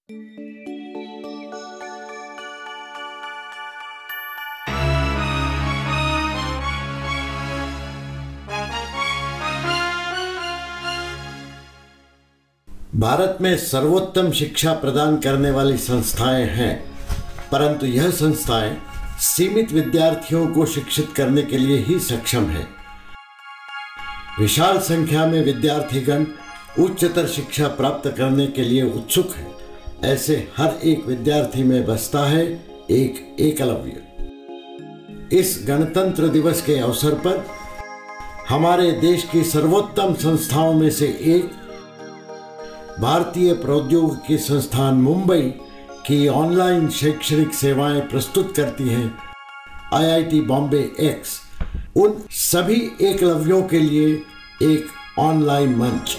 भारत में सर्वोत्तम शिक्षा प्रदान करने वाली संस्थाएं हैं, परंतु यह संस्थाएं सीमित विद्यार्थियों को शिक्षित करने के लिए ही सक्षम हैं। विशाल संख्या में विद्यार्थीगण उच्चतर शिक्षा प्राप्त करने के लिए उत्सुक हैं। ऐसे हर एक विद्यार्थी में बसता है एक एकलव्य। इस गणतंत्र दिवस के अवसर पर हमारे देश की सर्वोत्तम संस्थाओं में से एक भारतीय प्रौद्योगिकी संस्थान मुंबई की ऑनलाइन शैक्षणिक सेवाएं प्रस्तुत करती हैं IIT बॉम्बे एक्स, उन सभी एकलव्यों के लिए एक ऑनलाइन मंच।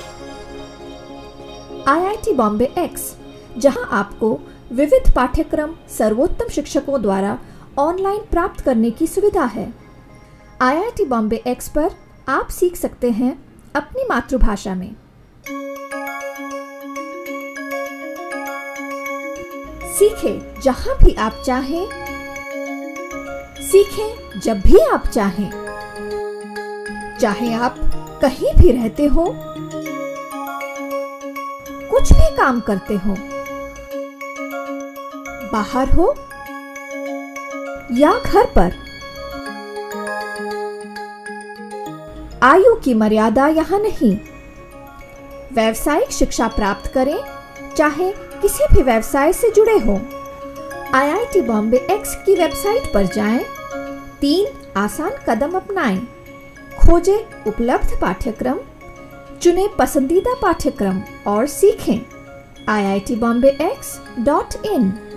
IIT बॉम्बे एक्स, जहां आपको विविध पाठ्यक्रम सर्वोत्तम शिक्षकों द्वारा ऑनलाइन प्राप्त करने की सुविधा है। IIT बॉम्बे एक्स पर आप सीख सकते हैं अपनी मातृभाषा में। सीखें जहां भी आप चाहें, सीखें जब भी आप चाहें, चाहे आप कहीं भी रहते हो, कुछ भी काम करते हो, बाहर हो या घर पर। आयु की मर्यादा यहाँ नहीं। व्यावसायिक शिक्षा प्राप्त करें, चाहे किसी भी व्यवसाय से जुड़े हो। IIT बॉम्बे एक्स की वेबसाइट पर जाएं, 3 आसान कदम अपनाएं, खोजें उपलब्ध पाठ्यक्रम, चुनें पसंदीदा पाठ्यक्रम और सीखें। IITBombayX.in